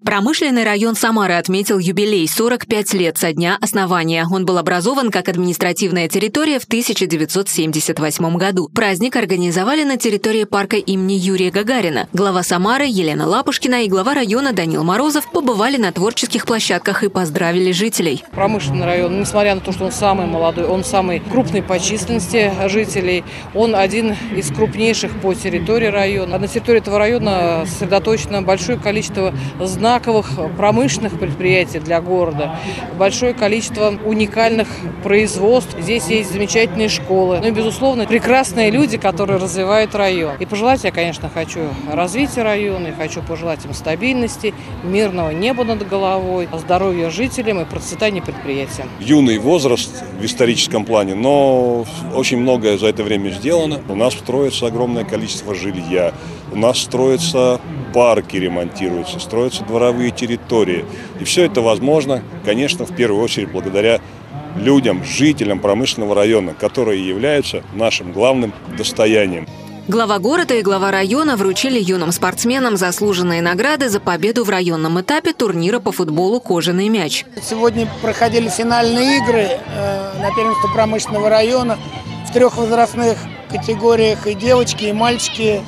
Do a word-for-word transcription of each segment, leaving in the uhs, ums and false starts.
Промышленный район Самары отметил юбилей – сорок пять лет со дня основания. Он был образован как административная территория в тысяча девятьсот семьдесят восьмом году. Праздник организовали на территории парка имени Юрия Гагарина. Глава Самары Елена Лапушкина и глава района Данил Морозов побывали на творческих площадках и поздравили жителей. Промышленный район, несмотря на то, что он самый молодой, он самый крупный по численности жителей, он один из крупнейших по территории района. На территории этого района сосредоточено большое количество знаковых промышленных предприятий для города, большое количество уникальных производств. Здесь есть замечательные школы. Ну и, безусловно, прекрасные люди, которые развивают район. И пожелать я, конечно, хочу развития района, и хочу пожелать им стабильности, мирного неба над головой, здоровья жителям и процветания предприятиям. Юный возраст в историческом плане, но очень многое за это время сделано. У нас строится огромное количество жилья, у нас строятся парки, ремонтируются, строятся дворовые территории. И все это возможно, конечно, в первую очередь благодаря людям, жителям промышленного района, которые являются нашим главным достоянием. Глава города и глава района вручили юным спортсменам заслуженные награды за победу в районном этапе турнира по футболу «Кожаный мяч». Сегодня проходили финальные игры э, на первенство промышленного района в трех возрастных категориях, и девочки, и мальчики.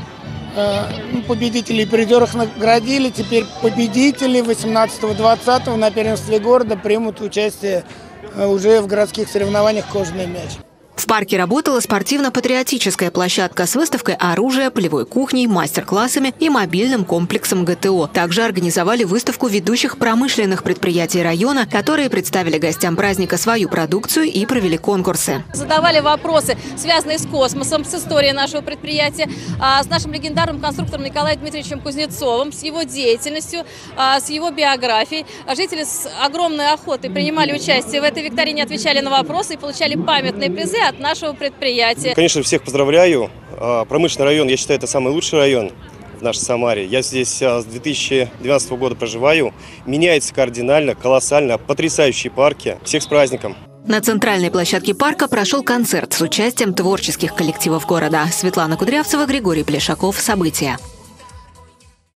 Э, победителей и призеров наградили. Теперь победители восемнадцатого-двадцатого на первенстве города примут участие э, уже в городских соревнованиях «Кожаный мяч». В парке работала спортивно-патриотическая площадка с выставкой оружия, полевой кухней, мастер-классами и мобильным комплексом ГТО. Также организовали выставку ведущих промышленных предприятий района, которые представили гостям праздника свою продукцию и провели конкурсы. Задавали вопросы, связанные с космосом, с историей нашего предприятия, с нашим легендарным конструктором Николаем Дмитриевичем Кузнецовым, с его деятельностью, с его биографией. Жители с огромной охотой принимали участие в этой викторине, отвечали на вопросы и получали памятные призы от нашего предприятия. Конечно, всех поздравляю. Промышленный район, я считаю, это самый лучший район в нашей Самаре. Я здесь с две тысячи двенадцатого года проживаю. Меняется кардинально, колоссально, потрясающие парки. Всех с праздником! На центральной площадке парка прошел концерт с участием творческих коллективов города. Светлана Кудрявцева, Григорий Плешаков. События.